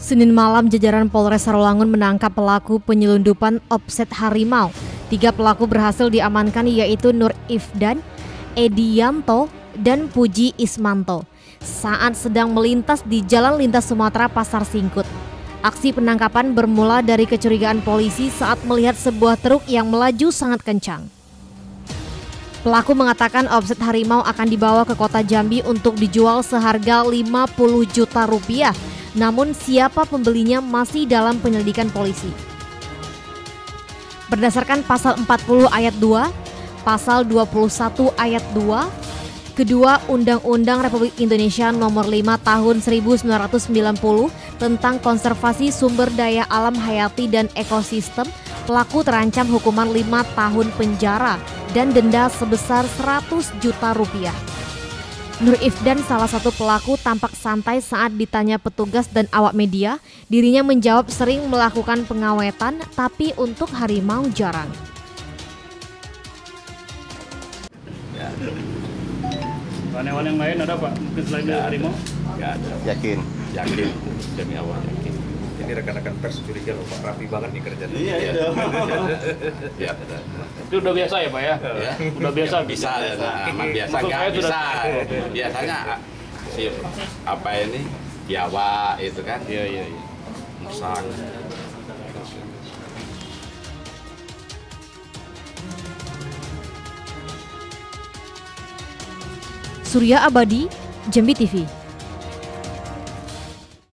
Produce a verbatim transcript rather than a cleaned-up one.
Senin malam jajaran Polres Sarolangun menangkap pelaku penyelundupan offset harimau. Tiga pelaku berhasil diamankan yaitu Nur Ifdan, Edi Yanto, dan Puji Ismanto saat sedang melintas di Jalan Lintas Sumatera Pasar Singkut. Aksi penangkapan bermula dari kecurigaan polisi saat melihat sebuah truk yang melaju sangat kencang. Pelaku mengatakan offset harimau akan dibawa ke kota Jambi untuk dijual seharga lima puluh juta rupiah. Namun siapa pembelinya masih dalam penyelidikan polisi. Berdasarkan pasal empat puluh ayat dua, pasal dua puluh satu ayat dua, kedua Undang-Undang Republik Indonesia Nomor lima Tahun seribu sembilan ratus sembilan puluh tentang konservasi sumber daya alam hayati dan ekosistem, pelaku terancam hukuman lima tahun penjara dan denda sebesar seratus juta rupiah. Nur Ifdan, salah satu pelaku, tampak santai saat ditanya petugas dan awak media. Dirinya menjawab sering melakukan pengawetan, tapi untuk harimau jarang. Hewan-hewan yang lain ada Pak? Mungkin selain dari harimau? Nggak ada. Yakin? Yakin, demi Allah yakin. Ini rekan-rekan pers curiga loh Pak, rapi banget nih kerjanya. Iya, iya. Ya, Itu udah biasa ya Pak ya? ya. Udah biasa? Bisa, ya, nah, biasa Maksud nggak saya bisa. sudah- Biasanya si apa ini biawak itu kan? Iya, iya, iya. Musang. Surya Abadi, Jambi T V.